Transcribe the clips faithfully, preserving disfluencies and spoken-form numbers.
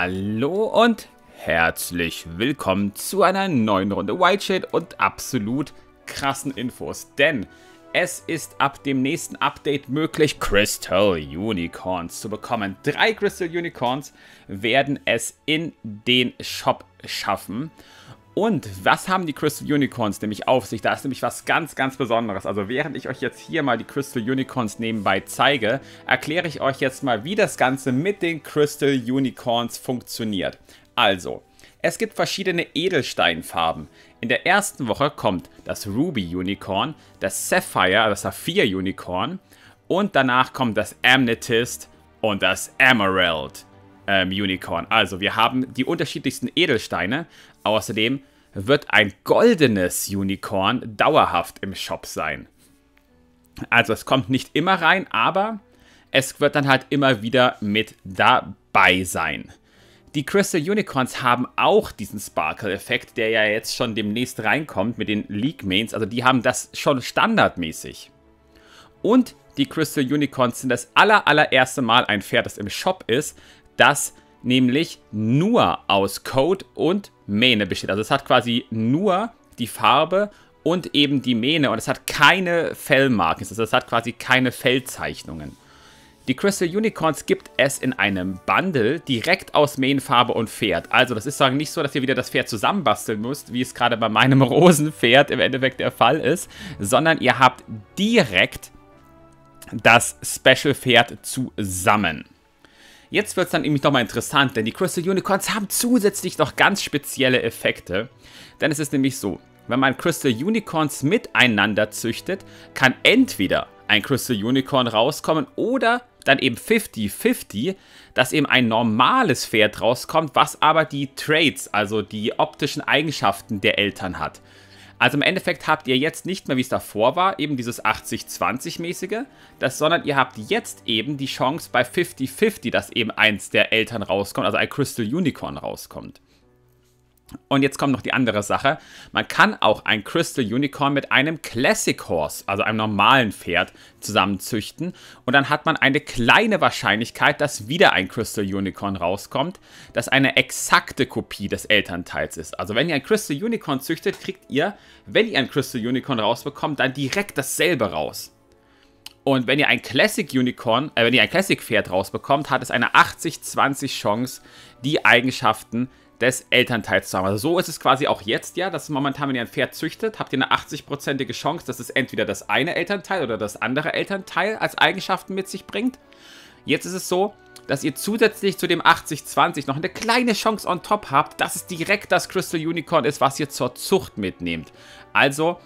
Hallo und herzlich willkommen zu einer neuen Runde Wildshade und absolut krassen Infos, denn es ist ab dem nächsten Update möglich, Crystal Unicorns zu bekommen. Drei Crystal Unicorns werden es in den Shop schaffen. Und was haben die Crystal Unicorns nämlich auf sich? Da ist nämlich was ganz, ganz Besonderes. Also während ich euch jetzt hier mal die Crystal Unicorns nebenbei zeige, erkläre ich euch jetzt mal, wie das Ganze mit den Crystal Unicorns funktioniert. Also, es gibt verschiedene Edelsteinfarben. In der ersten Woche kommt das Ruby Unicorn, das Sapphire, das Saphir Unicorn und danach kommt das Amethyst und das Emerald ähm, Unicorn. Also wir haben die unterschiedlichsten Edelsteine. Außerdem wird ein goldenes Unicorn dauerhaft im Shop sein. Also es kommt nicht immer rein, aber es wird dann halt immer wieder mit dabei sein. Die Crystal Unicorns haben auch diesen Sparkle-Effekt, der ja jetzt schon demnächst reinkommt mit den League-Mains. Also die haben das schon standardmäßig. Und die Crystal Unicorns sind das aller, allererste Mal ein Pferd, das im Shop ist, das nämlich nur aus Code und Mähne besteht. Also es hat quasi nur die Farbe und eben die Mähne und es hat keine Fellmarken. Also es hat quasi keine Fellzeichnungen. Die Crystal Unicorns gibt es in einem Bundle direkt aus Mähnenfarbe und Pferd. Also das ist sagen nicht so, dass ihr wieder das Pferd zusammenbasteln müsst, wie es gerade bei meinem Rosenpferd im Endeffekt der Fall ist, sondern ihr habt direkt das Special-Pferd zusammen. Jetzt wird es dann nämlich nochmal interessant, denn die Crystal Unicorns haben zusätzlich noch ganz spezielle Effekte. Denn es ist nämlich so, wenn man Crystal Unicorns miteinander züchtet, kann entweder ein Crystal Unicorn rauskommen oder dann eben fünfzig fünfzig, dass eben ein normales Pferd rauskommt, was aber die Traits, also die optischen Eigenschaften der Eltern hat. Also im Endeffekt habt ihr jetzt nicht mehr, wie es davor war, eben dieses achtzig zwanzig mäßige, das, sondern ihr habt jetzt eben die Chance bei fünfzig fünfzig, dass eben eins der Eltern rauskommt, also ein Crystal Unicorn rauskommt. Und jetzt kommt noch die andere Sache. Man kann auch ein Crystal Unicorn mit einem Classic Horse, also einem normalen Pferd, zusammenzüchten. Und dann hat man eine kleine Wahrscheinlichkeit, dass wieder ein Crystal Unicorn rauskommt, das eine exakte Kopie des Elternteils ist. Also wenn ihr ein Crystal Unicorn züchtet, kriegt ihr, wenn ihr ein Crystal Unicorn rausbekommt, dann direkt dasselbe raus. Und wenn ihr ein Classic Unicorn, äh, wenn ihr ein Classic Pferd rausbekommt, hat es eine achtzig zwanzig Chance, die Eigenschaften des Elternteils zu haben. Also so ist es quasi auch jetzt, ja, dass momentan, wenn ihr ein Pferd züchtet, habt ihr eine achtzig-prozentige Chance, dass es entweder das eine Elternteil oder das andere Elternteil als Eigenschaften mit sich bringt. Jetzt ist es so, dass ihr zusätzlich zu dem achtzig zwanzig noch eine kleine Chance on top habt, dass es direkt das Crystal Unicorn ist, was ihr zur Zucht mitnehmt. Also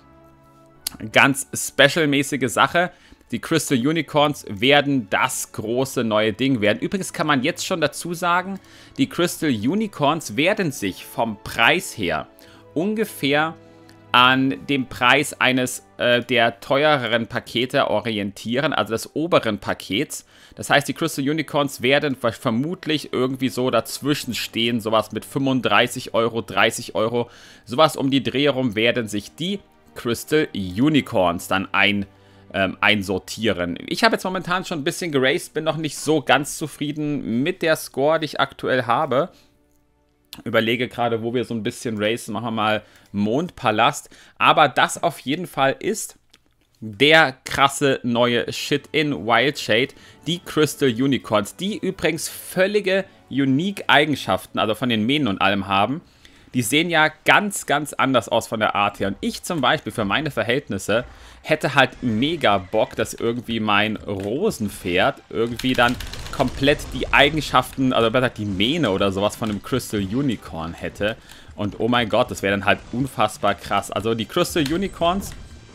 ganz special-mäßige Sache. Die Crystal Unicorns werden das große neue Ding werden. Übrigens kann man jetzt schon dazu sagen, die Crystal Unicorns werden sich vom Preis her ungefähr an dem Preis eines äh, der teureren Pakete orientieren, also des oberen Pakets. Das heißt, die Crystal Unicorns werden vermutlich irgendwie so dazwischen stehen, sowas mit fünfunddreißig Euro, dreißig Euro, sowas um die Dreh herum werden sich die Crystal Unicorns dann ein Ähm, einsortieren. Ich habe jetzt momentan schon ein bisschen geraced, bin noch nicht so ganz zufrieden mit der Score, die ich aktuell habe. Überlege gerade, wo wir so ein bisschen racen. Machen wir mal Mondpalast. Aber das auf jeden Fall ist der krasse neue Shit in Wildshade. Die Crystal Unicorns, die übrigens völlige unique Eigenschaften, also von den Mähnen und allem haben. Die sehen ja ganz, ganz anders aus von der Art her. Und ich zum Beispiel, für meine Verhältnisse, hätte halt mega Bock, dass irgendwie mein Rosenpferd irgendwie dann komplett die Eigenschaften, also besser die Mähne oder sowas von einem Crystal Unicorn hätte. Und oh mein Gott, das wäre dann halt unfassbar krass. Also die Crystal Unicorns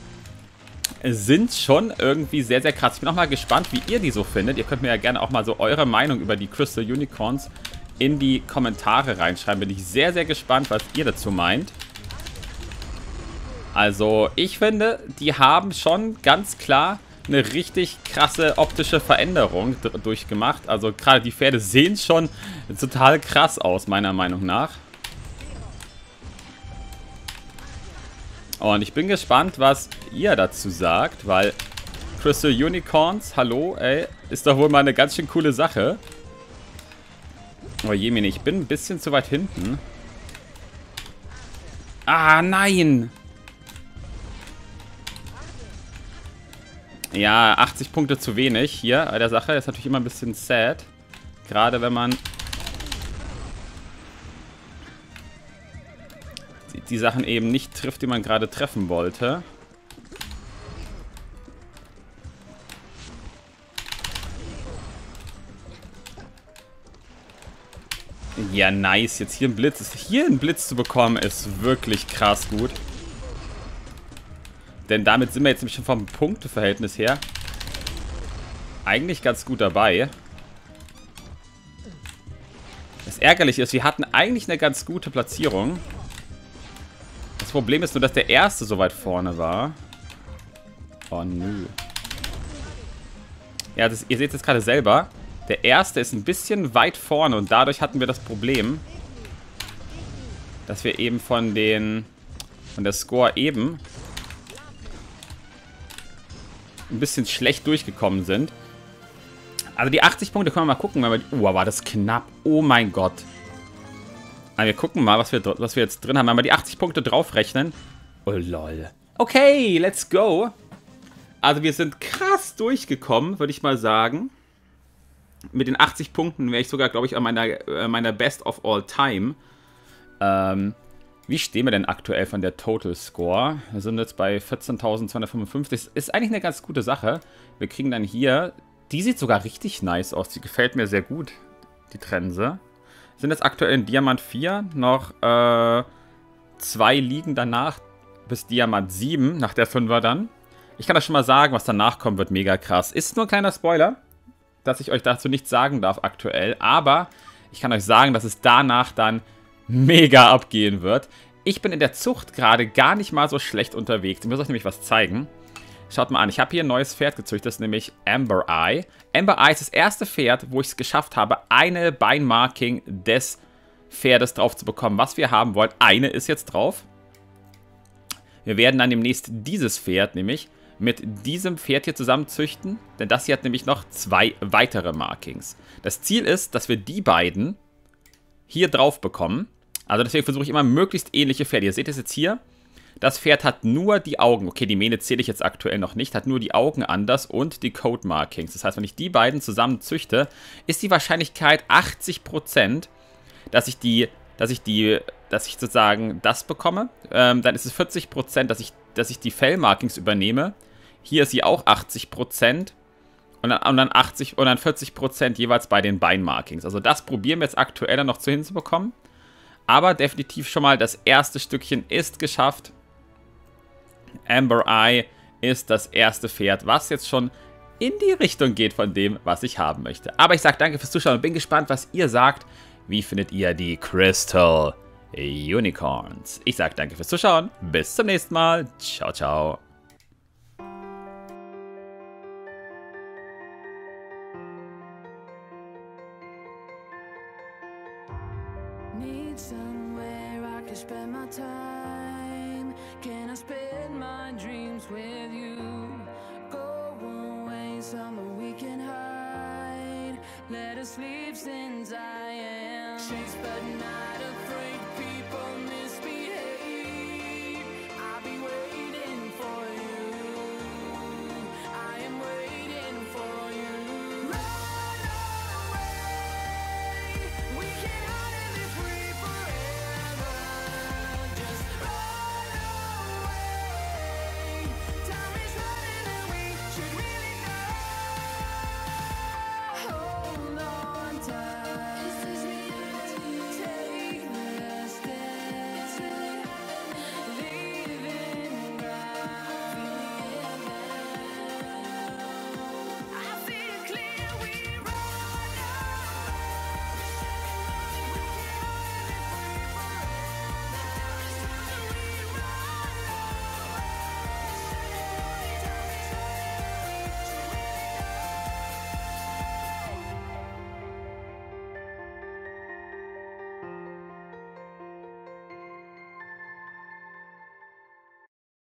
sind schon irgendwie sehr, sehr krass. Ich bin auch mal gespannt, wie ihr die so findet. Ihr könnt mir ja gerne auch mal so eure Meinung über die Crystal Unicorns in die Kommentare reinschreiben. Bin ich sehr, sehr gespannt, was ihr dazu meint. Also, ich finde, die haben schon ganz klar eine richtig krasse optische Veränderung durchgemacht. Also, gerade die Pferde sehen schon total krass aus, meiner Meinung nach. Und ich bin gespannt, was ihr dazu sagt, weil Crystal Unicorns, hallo, ey, ist doch wohl mal eine ganz schön coole Sache. Oh Jemine, ich bin ein bisschen zu weit hinten. Ah, nein! Ja, achtzig Punkte zu wenig hier bei der Sache. Das ist natürlich immer ein bisschen sad. Gerade wenn man die, die Sachen eben nicht trifft, die man gerade treffen wollte. Ja, nice. Jetzt hier ein Blitz. Hier einen Blitz zu bekommen, ist wirklich krass gut. Denn damit sind wir jetzt nämlich schon vom Punkteverhältnis her eigentlich ganz gut dabei. Das Ärgerliche ist, wir hatten eigentlich eine ganz gute Platzierung. Das Problem ist nur, dass der erste so weit vorne war. Oh, nö. Ja, das, ihr seht es jetzt gerade selber. Der erste ist ein bisschen weit vorne und dadurch hatten wir das Problem, dass wir eben von den von der Score eben ein bisschen schlecht durchgekommen sind. Also die achtzig Punkte können wir mal gucken. Wenn wir, oh, war das knapp. Oh mein Gott. Also wir gucken mal, was wir, was wir jetzt drin haben. Wenn wir die achtzig Punkte draufrechnen. Oh lol. Okay, let's go. Also wir sind krass durchgekommen, würde ich mal sagen. Mit den achtzig Punkten wäre ich sogar, glaube ich, an meiner, äh, meiner Best of All Time. Ähm, wie stehen wir denn aktuell von der Total Score? Wir sind jetzt bei vierzehntausendzweihundertfünfundfünfzig. Das ist eigentlich eine ganz gute Sache. Wir kriegen dann hier... Die sieht sogar richtig nice aus. Die gefällt mir sehr gut, die Trense. Wir sind jetzt aktuell in Diamant vier. Noch äh, zwei liegen danach bis Diamant sieben, nach der fünfer dann. Ich kann das schon mal sagen, was danach kommt, wird mega krass. Ist nur ein kleiner Spoiler, dass ich euch dazu nichts sagen darf aktuell. Aber ich kann euch sagen, dass es danach dann mega abgehen wird. Ich bin in der Zucht gerade gar nicht mal so schlecht unterwegs. Ich muss euch nämlich was zeigen. Schaut mal an, ich habe hier ein neues Pferd gezüchtet, das ist nämlich Amber Eye. Amber Eye ist das erste Pferd, wo ich es geschafft habe, eine Beinmarking des Pferdes drauf zu bekommen, was wir haben wollen. Eine ist jetzt drauf. Wir werden dann demnächst dieses Pferd nämlich mit diesem Pferd hier zusammen züchten, denn das hier hat nämlich noch zwei weitere Markings. Das Ziel ist, dass wir die beiden hier drauf bekommen. Also deswegen versuche ich immer möglichst ähnliche Pferde. Ihr seht es jetzt hier. Das Pferd hat nur die Augen, okay, die Mähne zähle ich jetzt aktuell noch nicht, hat nur die Augen anders und die Code Markings. Das heißt, wenn ich die beiden zusammen züchte, ist die Wahrscheinlichkeit achtzig Prozent, dass ich die, dass ich die, dass ich sozusagen das bekomme. Ähm, dann ist es vierzig Prozent, dass ich, dass ich die Fell-Markings übernehme. Hier ist sie auch achtzig Prozent und dann, und dann achtzig und dann vierzig Prozent jeweils bei den Bein-Markings. Also das probieren wir jetzt aktuell dann noch zu hinzubekommen. Aber definitiv schon mal das erste Stückchen ist geschafft. Amber Eye ist das erste Pferd, was jetzt schon in die Richtung geht von dem, was ich haben möchte. Aber ich sage danke fürs Zuschauen und bin gespannt, was ihr sagt. Wie findet ihr die Crystal Unicorns? Ich sage danke fürs Zuschauen. Bis zum nächsten Mal. Ciao, ciao. Need somewhere I can spend my time. Can I spend my dreams with you? Go away somewhere we can hide. Let us sleep since I am chased but not afraid.